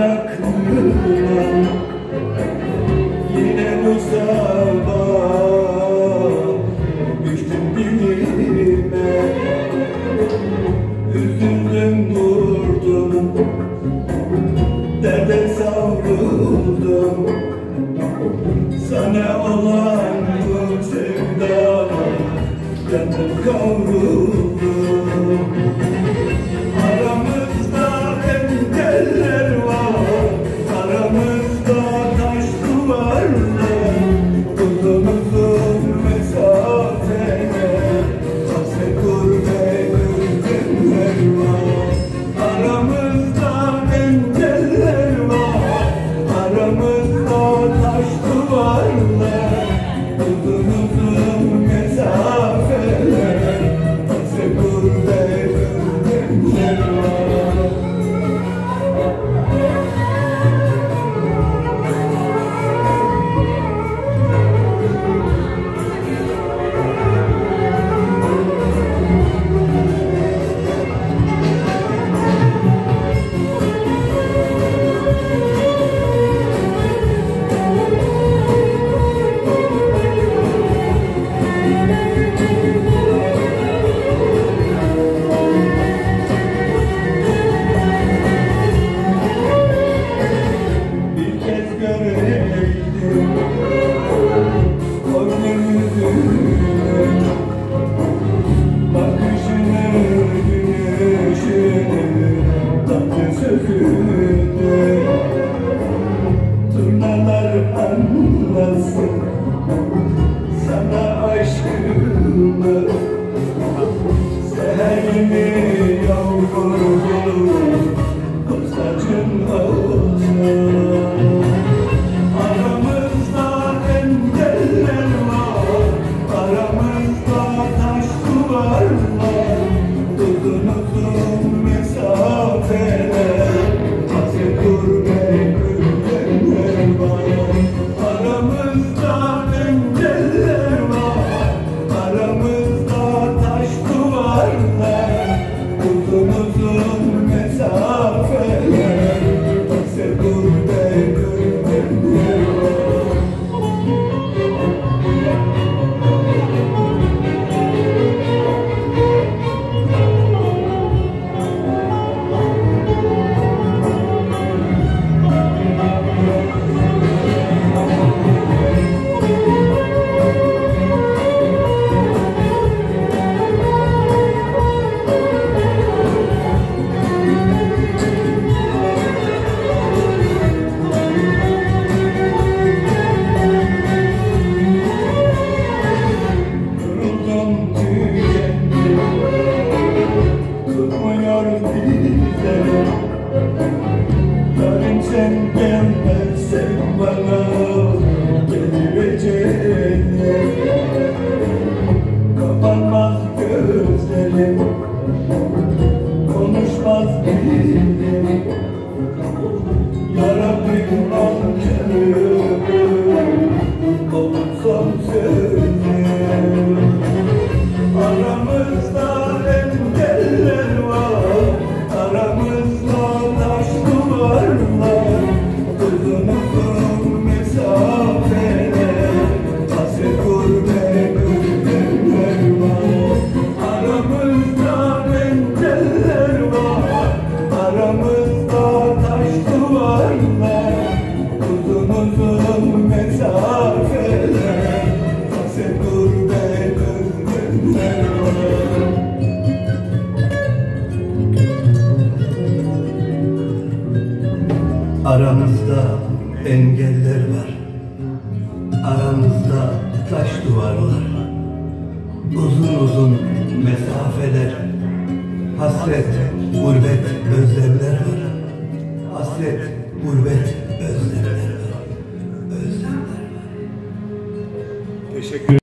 aklıma yine bu sabah düştüm dilime. Üzüldüm durdum, derde savruldum. Sana olan bu sevdama yandım kavruldum. Aramızda engeller var, aramızda taş duvarlar, uzun uzun mesafeler, hasret gurbet günler var. Aramızda engeller var, aramızda taş duvarlar, uzun uzun mesafeler, hasret gurbet günler var. Turnalar anlasın sana aşkımı, seherimi yavrum kostacın olsun. Aramızda engeller var, aramızda taş duvarlar, uzun uzun mesafeler, hasret gurbet günler var. Aramızda engeller var, aramızda taş duvarlar, uzun uzun mesafeler, hasret gurbet günler var. Yarın sen gelmezsen bana geleceğini, kapanmaz gözlerim, konuşmaz dilim. Ya Rabbim nankörüm, olursam sözüm. Aramızda engeller var, aramızda taş duvarlar, uzun uzun mesafeler, hasret gurbet günler var. Aramızda engeller var, aramızda taş duvarlar, uzun uzun mesafeler, hasret gurbet günler var. Aramızda engeller var, aramızda taş duvarlar, uzun uzun mesafeler, hasret, gurbet özlemler var, hasret, gurbet özlemler var, özlemler var. Teşekkür ederim.